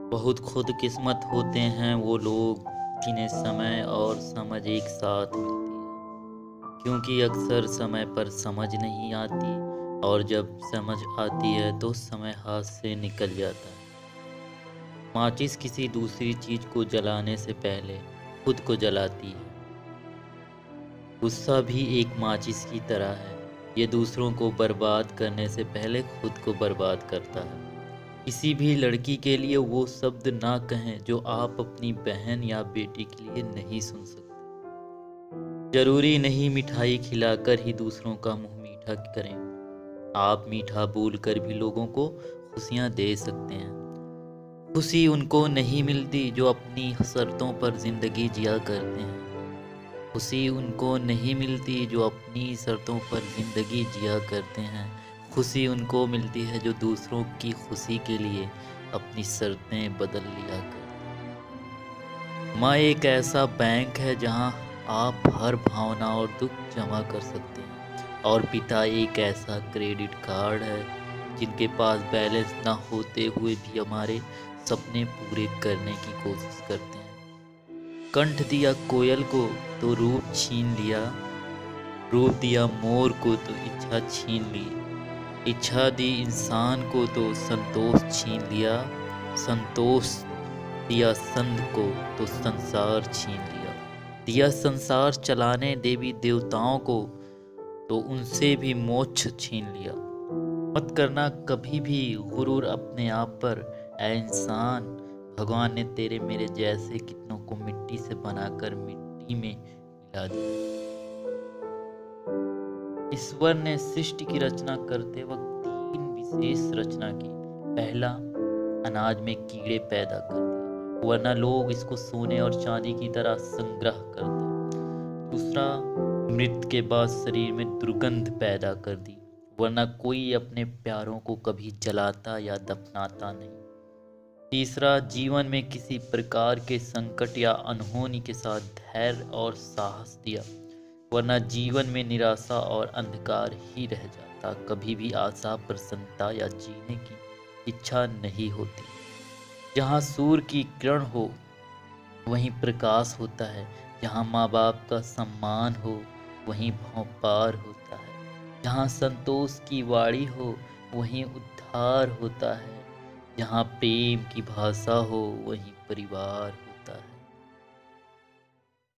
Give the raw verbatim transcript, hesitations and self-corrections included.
बहुत खुदकिस्मत होते हैं वो लोग जिन्हें समय और समझ एक साथ मिलती है, क्योंकि अक्सर समय पर समझ नहीं आती और जब समझ आती है तो समय हाथ से निकल जाता है। माचिस किसी दूसरी चीज को जलाने से पहले खुद को जलाती है। गुस्सा भी एक माचिस की तरह है, ये दूसरों को बर्बाद करने से पहले खुद को बर्बाद करता है। किसी भी लड़की के लिए वो शब्द ना कहें जो आप अपनी बहन या बेटी के लिए नहीं सुन सकते। जरूरी नहीं मिठाई खिलाकर ही दूसरों का मुंह मीठा करें, आप मीठा बोलकर भी लोगों को खुशियां दे सकते हैं। खुशी उनको नहीं मिलती जो अपनी शर्तों पर जिंदगी जिया करते हैं। खुशी उनको नहीं मिलती जो अपनी शर्तों पर जिंदगी जिया करते हैं। खुशी उनको मिलती है जो दूसरों की खुशी के लिए अपनी शर्तें बदल लिया करते हैं। माँ एक ऐसा बैंक है जहाँ आप हर भावना और दुख जमा कर सकते हैं, और पिता एक ऐसा क्रेडिट कार्ड है जिनके पास बैलेंस ना होते हुए भी हमारे सपने पूरे करने की कोशिश करते हैं। कंठ दिया कोयल को तो रूप छीन लिया, रूप दिया मोर को तो इच्छा छीन ली, इच्छा दी इंसान को तो संतोष छीन लिया, संतोष दिया संत को तो संसार छीन लिया, दिया संसार चलाने देवी देवताओं को तो उनसे भी मोक्ष छीन लिया। मत करना कभी भी गुरूर अपने आप पर, ऐ इंसान, भगवान ने तेरे मेरे जैसे कितनों को मिट्टी से बनाकर मिट्टी में मिला दिया। ईश्वर ने सृष्टि की रचना करते वक्त तीन विशेष रचना की। पहला, अनाज में कीड़े पैदा कर दिए, वरना लोग इसको सोने और चांदी की तरह संग्रह करते। दूसरा, मृत्यु के बाद शरीर में दुर्गंध पैदा कर दी, वरना कोई अपने प्यारों को कभी जलाता या दफनाता नहीं। तीसरा, जीवन में किसी प्रकार के संकट या अनहोनी के साथ धैर्य और साहस दिया, वरना जीवन में निराशा और अंधकार ही रह जाता। कभी भी आशा, प्रसन्नता या जीने की इच्छा नहीं होती। जहाँ सूर्य की किरण हो वहीं प्रकाश होता है, जहाँ माँ बाप का सम्मान हो वहीं भौपार होता है, जहाँ संतोष की वाणी हो वहीं उद्धार होता है, जहाँ प्रेम की भाषा हो वहीं परिवार।